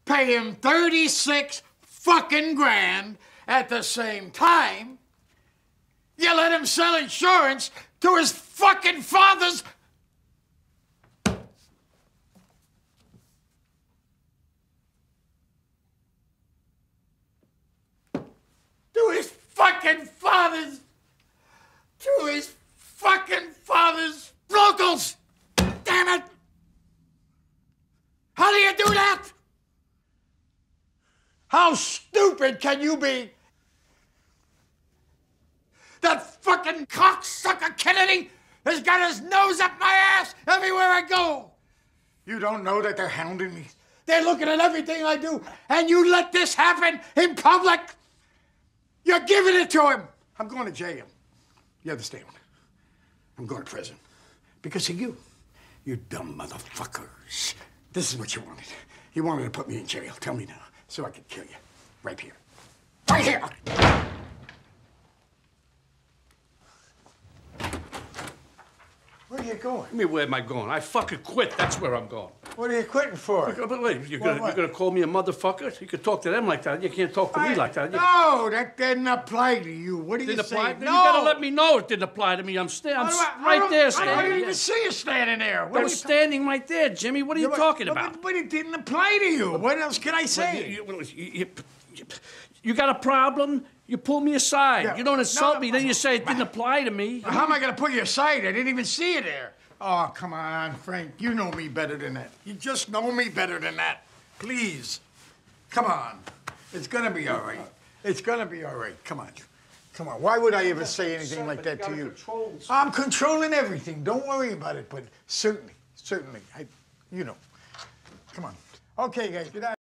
pay him 36 fucking grand at the same time, you let him sell insurance to his fucking father's... To his fucking father's... To his fucking father's locals! Damn it! How do you do that? How stupid can you be? That fucking cocksucker Kennedy has got his nose up my ass everywhere I go. You don't know that they're hounding me. They're looking at everything I do, and you let this happen in public? You're giving it to him. I'm going to jail. You understand? I'm going to prison. Because of you. You dumb motherfuckers. This is what you wanted. You wanted to put me in jail. Tell me now, so I could kill you. Right here. Right here! Where are you going? I mean, where am I going? I fucking quit. That's where I'm going. What are you quitting for? But wait, you're gonna call me a motherfucker? You could talk to them like that. You can't talk to me like that. No, that didn't apply to you. What are you saying? No. You gotta let me know it didn't apply to me. I'm right there standing. I didn't even see you standing there. I was standing right there, Jimmy. What are you talking about? But it didn't apply to you. What else can I say? You got a problem? You pull me aside. Yeah. You don't insult me, then you say it didn't apply to me. How am I going to pull you aside? I didn't even see you there. Oh, come on, Frank. You know me better than that. You just know me better than that. Please. Come on. It's going to be all right. It's going to be all right. Come on. Come on. Why would I ever say anything like that to you? I'm controlling everything. Don't worry about it. But certainly, you know. Come on. Okay, guys. Get out.